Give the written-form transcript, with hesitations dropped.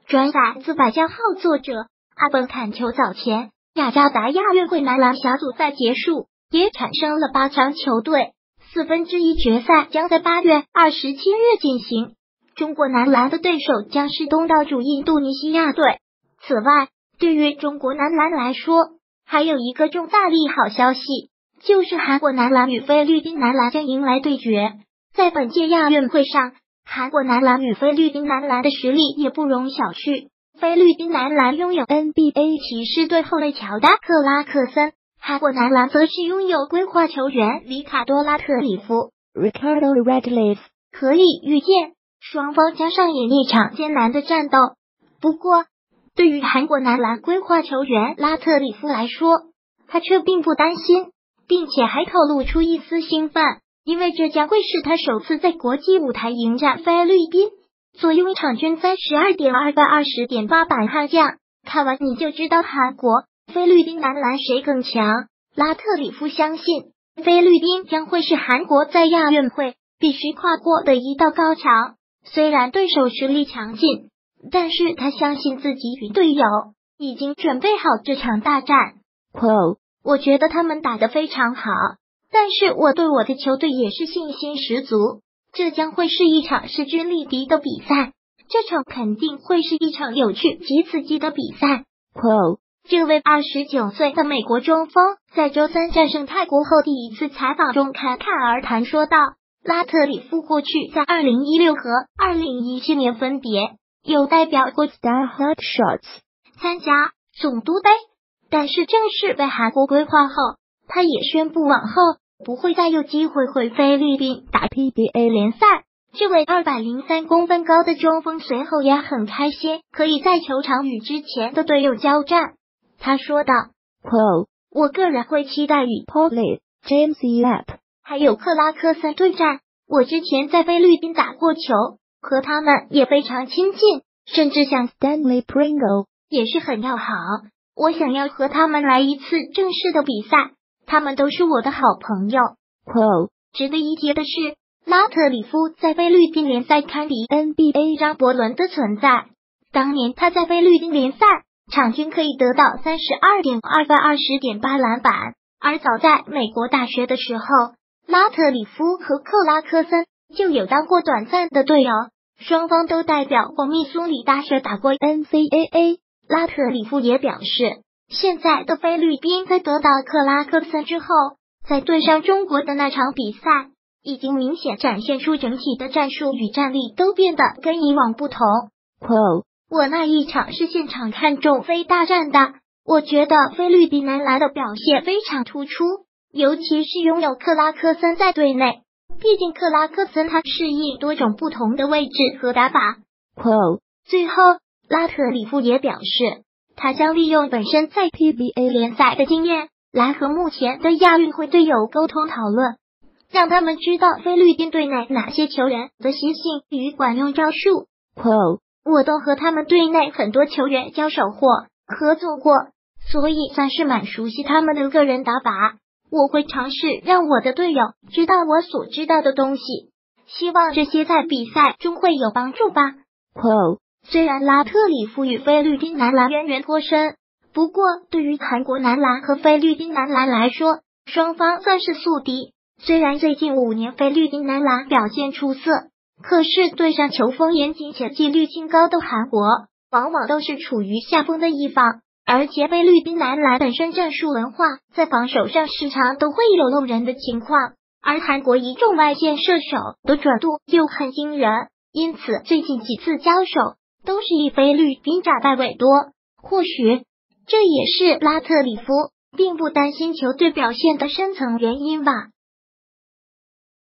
转载自百家号作者。阿本坎球早前雅加达亚运会男篮小组赛结束，也产生了8强球队，1/4决赛将在8月27日进行。中国男篮的对手将是东道主印度尼西亚队。此外，对于中国男篮来说，还有一个重大利好消息，就是韩国男篮与菲律宾男篮将迎来对决。在本届亚运会上，韩国男篮与菲律宾男篮的实力也不容小觑。菲律宾男篮拥有 NBA 骑士队后卫乔丹·克拉克森，韩国男篮则是拥有规划球员里卡多·拉特里夫 Ricardo Radcliffe。 可以预见，双方将上演一场艰难的战斗。不过，对于韩国男篮规划球员拉特里夫来说，他却并不担心，并且还透露出一丝兴奋，因为这将会是他首次在国际舞台迎战菲律宾。坐拥场均32.2分、20.8板悍将，看完你就知道韩国、菲律宾男篮谁更强。拉特里夫相信，菲律宾将会是韩国在亚运会必须跨过的一道高墙。虽然对手实力强劲，但是他相信自己与队友已经准备好这场大战。我觉得他们打得非常好，但是我对我的球队也是信心十足。这将会是一场势均力敌的比赛，这场肯定会是一场有趣及刺激的比赛。这位29岁的美国中锋在周三战胜泰国后第一次采访中侃侃而谈说道，拉特里夫过去在2016和2017年分别有代表过 Star Hot Shots 参加总督杯，但是正式被韩国规划后，他也宣布往后不会再有机会回菲律宾打 PBA 联赛。这位203公分高的中锋随后也很开心，可以在球场与之前的队友交战。他说道，我个人会期待与 James Yap 还有克拉克森对战。我之前在菲律宾打过球，和他们也非常亲近，甚至像 Stanley Pringle 也是很要好。我想要和他们来一次正式的比赛。他们都是我的好朋友。值得一提的是，拉特里夫在菲律宾联赛堪比 NBA 张伯伦的存在。当年他在菲律宾联赛场均可以得到32.2分、20.8篮板。而早在美国大学的时候，拉特里夫和克拉克森就有当过短暂的队友，双方都代表过密苏里大学打过 NCAA。拉特里夫也表示，现在的菲律宾在得到克拉克森之后，在对上中国的那场比赛，已经明显展现出整体的战术与战力都变得跟以往不同。我那一场是现场看中非大战的，我觉得菲律宾男篮的表现非常突出，尤其是拥有克拉克森在队内，毕竟克拉克森他适应多种不同的位置和打法。最后，拉特里夫也表示，他将利用本身在 PBA 联赛的经验，来和目前的亚运会队友沟通讨论，让他们知道菲律宾队内哪些球员的习性与管用招数。我都和他们队内很多球员交手或合作过，所以算是蛮熟悉他们的个人打法。我会尝试让我的队友知道我所知道的东西，希望这些在比赛中会有帮助吧。虽然拉特里夫与菲律宾男篮渊源颇深，不过对于韩国男篮和菲律宾男篮来说，双方算是宿敌。虽然最近5年菲律宾男篮表现出色，可是对上球风严谨且纪律性高的韩国，往往都是处于下风的一方。而且菲律宾男篮本身战术文化在防守上时常都会有漏人的情况，而韩国一众外线射手的准度又很惊人，因此最近几次交手都是以菲律宾战败为多。或许这也是拉特里夫并不担心球队表现的深层原因吧。